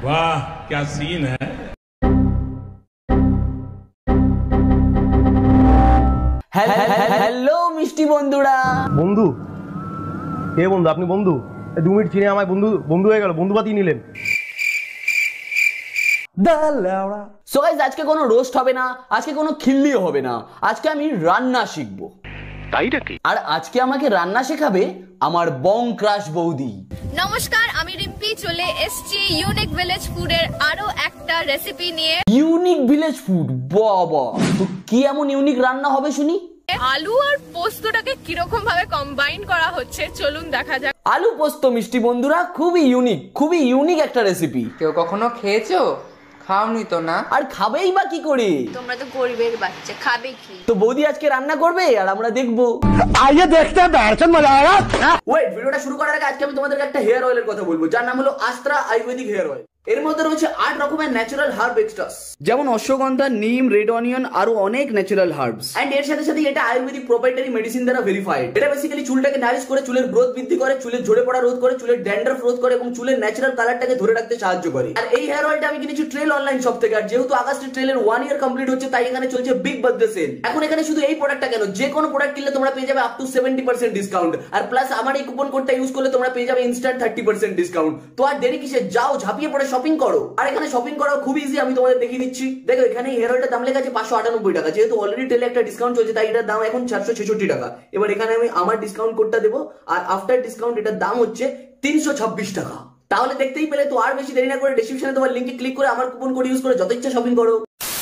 वाह क्या सीन है। হ্যালো মিষ্টি বন্ধুরা। বন্ধু কে বন্ধু? আপনি বন্ধু? 2 মিনিট চিনে আমায় বন্ধু বন্ধু হয়ে গেল, বন্ধু বাতিয়ে নিলেন। সো গাইস আজকে কোনো রোস্ট হবে না, আজকে কোনো খিল্লিও হবে না, আজকে আমি রান্না শিখবো। তাই নাকি? আর আজকে আমাকে রান্না শেখাবে আমার বং ক্রাশ বৌদি। নমস্কার, আমি রিম্পি চলে এসেছি ইউনিক ভিলেজ ফুডের আরো একটা রেসিপি নিয়ে। ইউনিক ভিলেজ ফুড, বাবা! তো কি এমন ইউনিক রান্না হবে শুনি? আলু আর পোস্তটাকে কিরকম ভাবে কম্বাইন করা হচ্ছে চলুন দেখা যাক। আলু পোস্ত মিষ্টি বন্ধুরা, খুবই ইউনিক একটা রেসিপি। কেউ কখনো খেয়েছো? খাওনি তো না? আর খাবেই বা কি করে? তোমরা তো গরিবের বাচ্চা, খাবে কি? তো বৌদি আজকে রান্না করবে আর আমরা দেখবো। আইয়ে দেখতে বেরচন মজা আয়েগা। ওয়েট, ভিডিওটা শুরু করার আগে আজকে আমি তোমাদেরকে একটা হেয়ার অয়েলের কথা বলবো, যার নাম হলো আস্ত্রা আয়ুর্বেদিক হেয়ার অয়েল। এর মধ্যে রয়েছে 8 রকমের ন্যাচারাল হার্ব এক্সট্রাস, যেমন অশ্বগন্ধা, নিম, রেড অনিয়ন, আরো অনেক ন্যাচারাল হার্বস। এন্ড এর সাথে সাথে এটা আয়ুর্বেদিক প্রপ্রাইটারি মেডিসিন দ্বারা ভেরিফাইড। এটা বেসিক্যালি চুলটাকে নারিশ করে, চুলের গ্রোথ বৃদ্ধি করে, চুলের ঝরে পড়া রোধ করে, চুলের ড্যান্ড্রাফ রোধ করে এবং চুলের ন্যাচারাল কালারটাকে ধরে রাখতে সাহায্য করে। আর এই হেয়ার অয়েলটা আমি কিনেছি ট্রেল অনলাইন শপ থেকে। আর যেহেতু আগস্টে ট্রেলের 1 ইয়ার কমপ্লিট হচ্ছে, তাই এখানে চলছে বিগ বার্থডে সেল। এখন এখানে শুধু এই প্রোডাক্টটা কেন, যে কোনো প্রোডাক্ট কিনলে তোমরা পেয়ে যাবে আপ টু 70% ডিসকাউন্ট। আর প্লাস আমার এই কুপন কোডটা ইউজ করলে তোমরা পেয়ে যাবে ইনস্ট্যান্ট 30% ডিসকাউন্ট। তো আর দেরি কিসে, যাও ঝাঁপিয়ে পড়ে শপিং করো। আর এখানে শপিং করাও খুব ইজি, আমি তোমাদের দেখিয়ে দিচ্ছি। দেখো এখানে হেয়ার অয়েলটার দাম লেখা আছে 598 টাকা। যেহেতু অলরেডি টেলে একটা ডিসকাউন্ট চলছে, তাই এটার দাম এখন 466 টাকা। এবার এখানে আমি আমার ডিসকাউন্ট কোডটা দেবো, আর আফটার ডিসকাউন্ট এটার দাম হচ্ছে 326 টাকা। তাহলে দেখতেই পেলে। তো আর বেশি দেরি না করে ডেসক্রিপশনে তোমার লিংকে ক্লিক করে আমার কুপন কোড ইউজ করে যত ইচ্ছা শপিং করো।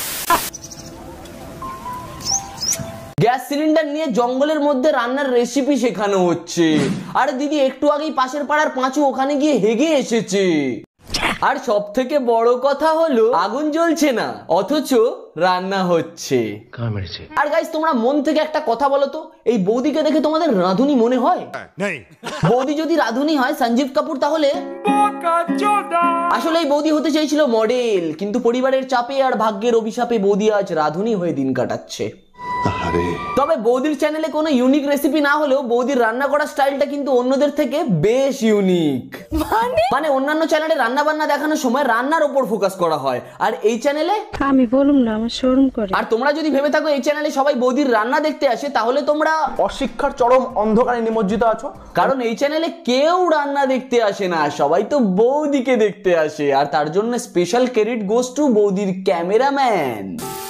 গ্যাস সিলিন্ডার নিয়ে জঙ্গলের মধ্যে রান্নার রেসিপি শেখানো হচ্ছে। আর দিদি একটু আগেই পাশের পাড়ার পাঁচু ওখানে গিয়ে হেগে এসেছে। আর সব থেকে বড় কথা হলো আগুন জ্বলছে না, অথচ রান্না হচ্ছে। আর গাইস তোমরা মন থেকে একটা কথা বলো তো, এই বৌদিকে দেখে তোমাদের রাঁধুনি মনে হয়? বৌদি যদি রাঁধুনি হয় সঞ্জীব কাপুর, তাহলে আসলে এই বৌদি হতে চাইছিল মডেল, কিন্তু পরিবারের চাপে আর ভাগ্যের অভিশাপে বৌদি আজ রাঁধুনি হয়ে দিন কাটাচ্ছে। তবে বৌদির চ্যানেলে কোনো ইউনিক রেসিপি না হলেও বৌদির রান্না করার স্টাইলটা কিন্তু অন্যদের থেকে বেশ ইউনিক। মানে অন্যান্য চ্যানেলে রান্না বান্না দেখানোর সময় রান্নার উপর ফোকাস করা হয়, আর এই চ্যানেলে আমি বলুম না, আমার শরম করে। আর তোমরা যদি ভেবে থাকো এই চ্যানেলে সবাই বৌদির রান্না দেখতে আসে, তাহলে তোমরা অশিক্ষার চরম অন্ধকারে নিমজ্জিত আছো। কারণ এই চ্যানেলে কেউ রান্না দেখতে আসে না, সবাই তো বৌদিকে দেখতে আসে। আর তার জন্য স্পেশাল ক্রেডিট গোস টু বৌদির ক্যামেরাম্যান।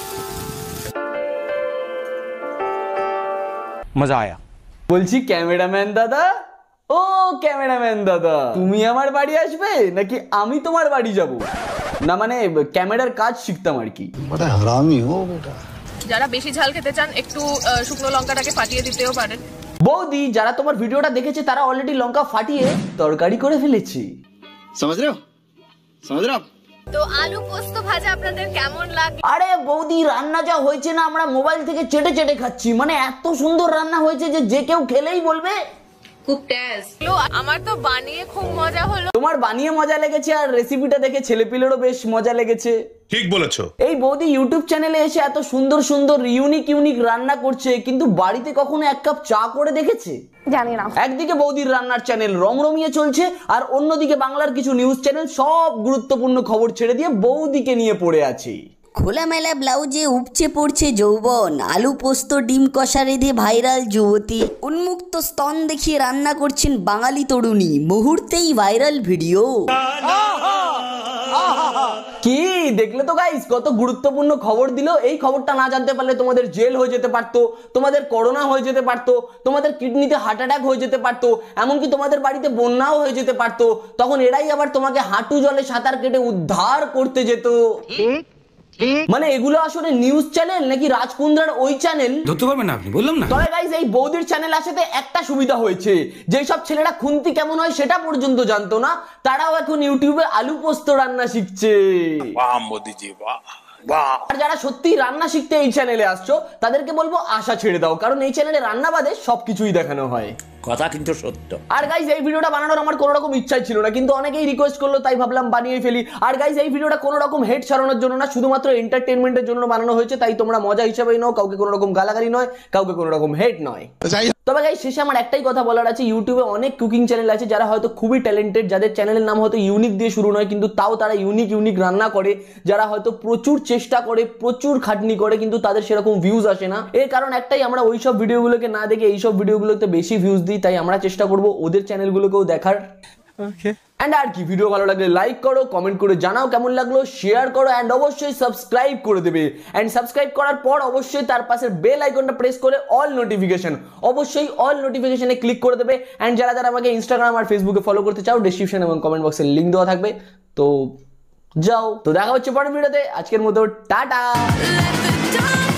মজা আয়া। বলছি ক্যামেরাম্যান দাদা, ও ক্যামেরাম্যান দাদা, তুমি আমার বাড়ি আসবে নাকি আমি তোমার বাড়ি যাব? না মানে ক্যামেরার কাজ শিখতাম আর কি। বড় হারামি হো বেটা। যারা বেশি ঝাল খেতে চান একটু শুকনো লঙ্কাটাকে ফাটিয়ে দিতেও পারেন। বৌদি, যারা তোমার ভিডিওটা দেখেছে তারা অলরেডি লঙ্কা ফাটিয়ে তরকারি করে ফেলেছে। समझ रहे हो? তো আলু পোস্ত ভাজা আপনাদের কেমন লাগে? আরে বৌদি, রান্না যা হয়েছে না, আমরা মোবাইল থেকে চেটে চেটে খাচ্ছি। মানে এত সুন্দর রান্না হয়েছে যে কেউ খেলেই বলবে খুব টেস্ট। আমার তো বানিয়ে খুব মজা হলো। তোমার বানিয়ে মজা লেগেছে, আর রেসিপিটা দেখে ছেলেপিলেরও বেশ মজা লেগেছে। ঠিক বলেছো। এই বৌদি ইউটিউব চ্যানেলে এসে এত সুন্দর সুন্দর ইউনিক রান্না করছে, কিন্তু বাড়িতে কখনো এক কাপ চা করে দেখেছে? জানি না। একদিকে বৌদির রান্নার চ্যানেল রমরমিয়ে চলছে, আর অন্যদিকে বাংলার কিছু নিউজ চ্যানেল সব গুরুত্বপূর্ণ খবর ছেড়ে দিয়ে বৌদিকে নিয়ে পড়ে আছে। খোলামেলা ব্লাউজে উপচে পড়ছে যৌবন, আলু পোস্ত ডিম কষা রেঁধে ভাইরাল যুবতী, উন্মুক্ত স্তন দেখিয়ে রান্না করছেন বাঙালি তরুণী, মুহূর্তেই ভাইরাল ভিডিও। কি দেখলে তো গাইস, কত গুরুত্বপূর্ণ খবর দিল। এই খবরটা না জানতে পারলে তোমাদের জেল হয়ে যেতে পারতো, তোমাদের করোনা হয়ে যেতে পারতো, তোমাদের কিডনিতে হার্ট অ্যাটাক হয়ে যেতে পারতো, এমনকি তোমাদের বাড়িতে বন্যাও হয়ে যেতে পারতো। তখন এরাই আবার তোমাকে হাঁটু জলে সাঁতার কেটে উদ্ধার করতে যেত। মানে এগুলো আসলে নিউজ চ্যানেল নাকি রাজকুন্দ্রার ওই চ্যানেল ধরতে পারবেন না আপনি, বললাম না। তবে গাইস এই বৌদির চ্যানেল আসাতে একটা সুবিধা হয়েছে, যেই সব ছেলেরা খুন্তি কেমন হয় সেটা পর্যন্ত জানতো না, তারাও এখন ইউটিউবে আলু পোস্ত রান্না শিখছে। বাহ মোদিজি বাহ। আর যারা সত্যি রান্না শিখতে এই চ্যানেলে আসছো, তাদেরকে বলবো আশা ছেড়ে দাও, কারণ এই চ্যানেলে রান্না বাদে সবকিছুই দেখানো হয়। কথা কিন্তু সত্য। আর গাইস এই ভিডিওটা বানানোর আমার কোনো রকম ইচ্ছাই ছিল না, কিন্তু অনেকেই রিকোয়েস্ট করলো, তাই ভাবলাম বানিয়ে ফেলি। আর গাইস এই ভিডিওটা কোনো রকম হেড ছড়ানোর জন্য না, শুধুমাত্র এন্টারটেইনমেন্টের জন্য বানানো হয়েছে, তাই তোমরা মজা হিসেবেই নাও, কাউকে কোনো রকম গালাগালি নয়, কাউকে কোনো রকম হেড নয়। তবে গাইস শেষে আমার একটাই কথা বলার আছে, ইউটিউবে অনেক কুকিং চ্যানেল আছে যারা হয়তো খুবই ট্যালেন্টেড, যাদের চ্যানেলের নাম হয়তো ইউনিক দিয়ে শুরু নয়, কিন্তু তাও তারা ইউনিক রান্না করে, যারা হয়তো প্রচুর চেষ্টা করে, প্রচুর খাটনি করে, কিন্তু তাদের সেরকম ভিউজ আসে না। এর কারণ একটাই, আমরা ওইসব ভিডিওগুলোকে না দেখে এইসব ভিডিওগুলোতে বেশি ভিউজ দিই, তাই আমরা চেষ্টা করব ওদের চ্যানেলগুলোকেও দেখার। এন্ড আর কি, ভিডিও ভালো লাগলে লাইক করো, কমেন্ট করে জানাও কেমন লাগলো, শেয়ার করো, এন্ড অবশ্যই সাবস্ক্রাইব করে দেবে। এন্ড সাবস্ক্রাইব করার পর অবশ্যই তার পাশের বেল আইকনটা প্রেস করে অল নোটিফিকেশন, অবশ্যই অল নোটিফিকেশনে ক্লিক করে দেবে। এন্ড যারা যারা আমাকে ইনস্টাগ্রাম আর ফেসবুকে ফলো করতে চাও, ডেসক্রিপশন এবং কমেন্ট বক্সে লিংক দেওয়া থাকবে, তো যাও। তো দেখা হচ্ছে পরের ভিডিওতে, আজকের মতো টাটা।